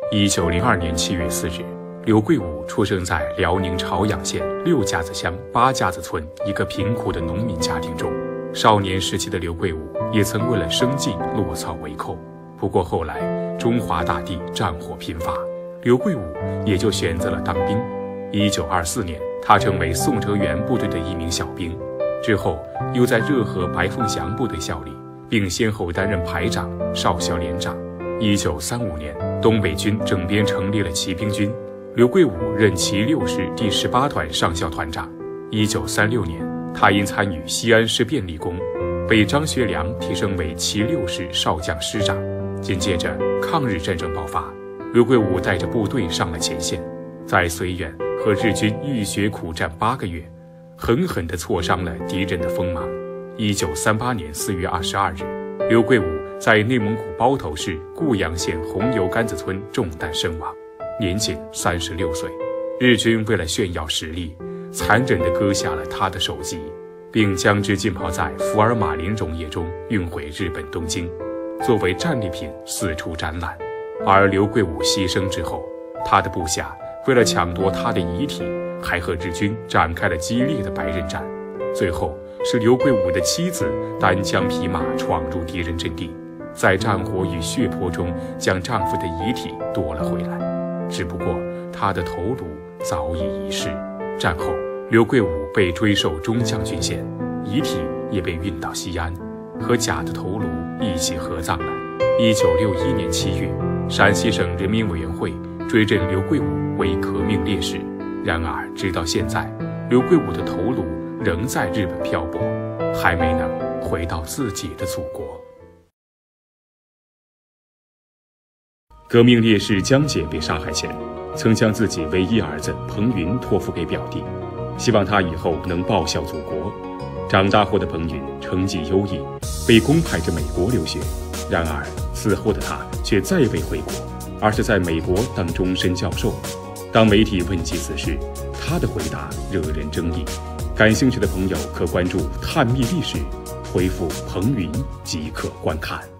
1902年7月4日，刘贵武出生在辽宁朝阳县六家子乡八家子村一个贫苦的农民家庭中。少年时期的刘贵武也曾为了生计落草为寇，不过后来中华大地战火频发，刘贵武也就选择了当兵。1924年，他成为宋哲元部队的一名小兵，之后又在热河白凤祥部队效力，并先后担任排长、少校连长。1935年，东北军整编成立了骑兵军，刘贵武任骑6师第18团上校团长。1936年，他因参与西安事变立功，被张学良提升为骑6师少将师长。紧接着，抗日战争爆发，刘贵武带着部队上了前线，在绥远和日军浴血苦战8个月，狠狠地挫伤了敌人的锋芒。1938年4月22日，刘贵武在内蒙古包头市固阳县红油杆子村中弹身亡，年仅36岁。日军为了炫耀实力，残忍地割下了他的首级，并将之浸泡在福尔马林溶液中运回日本东京，作为战利品四处展览。而刘贵武牺牲之后，他的部下为了抢夺他的遗体，还和日军展开了激烈的白刃战。最后是刘贵武的妻子单枪匹马闯入敌人阵地，在战火与血泊中将丈夫的遗体夺了回来。只不过他的头颅早已遗失。战后，刘贵武被追授中将军衔，遗体也被运到西安，和假的头颅一起合葬了。1961年7月，陕西省人民委员会追认刘贵武为革命烈士。然而，直到现在，刘贵武的头颅仍在日本漂泊，还没能回到自己的祖国。革命烈士江姐被杀害前，曾将自己唯一儿子彭云托付给表弟，希望他以后能报效祖国。长大后的彭云成绩优异，被公派至美国留学。然而此后的他却再未回国，而是在美国当终身教授。当媒体问及此事，他的回答惹人争议。感兴趣的朋友可关注探秘历史，回复彭云即可观看。